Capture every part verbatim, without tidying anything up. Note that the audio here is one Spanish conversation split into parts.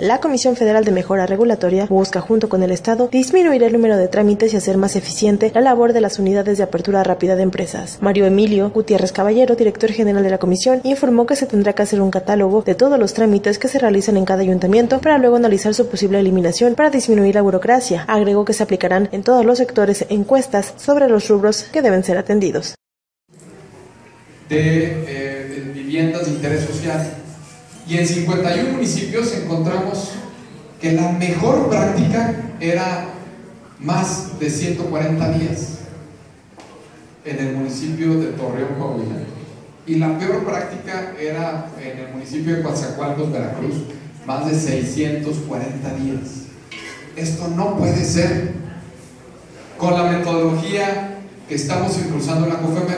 La Comisión Federal de Mejora Regulatoria busca, junto con el Estado, disminuir el número de trámites y hacer más eficiente la labor de las unidades de apertura rápida de empresas. Mario Emilio Gutiérrez Caballero, director general de la comisión, informó que se tendrá que hacer un catálogo de todos los trámites que se realizan en cada ayuntamiento para luego analizar su posible eliminación para disminuir la burocracia. Agregó que se aplicarán en todos los sectores encuestas sobre los rubros que deben ser atendidos. De, eh, de viviendas de interés social, y en cincuenta y uno municipios encontramos que la mejor práctica era más de ciento cuarenta días en el municipio de Torreón, Coahuila, y la peor práctica era en el municipio de Coatzacoalcos, Veracruz, más de seiscientos cuarenta días. Esto no puede ser. Con la metodología que estamos impulsando en la COFEMER,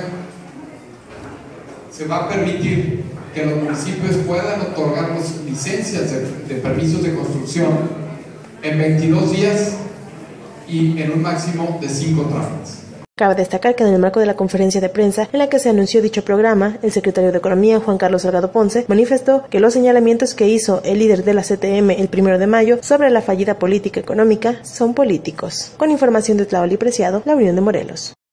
se va a permitir que los municipios puedan otorgar las licencias de, de permisos de construcción en veintidós días y en un máximo de cinco trámites. Cabe destacar que en el marco de la conferencia de prensa en la que se anunció dicho programa, el secretario de Economía, Juan Carlos Salgado Ponce, manifestó que los señalamientos que hizo el líder de la C T M el primero de mayo sobre la fallida política económica son políticos. Con información de Tlaoli Preciado, La Unión de Morelos.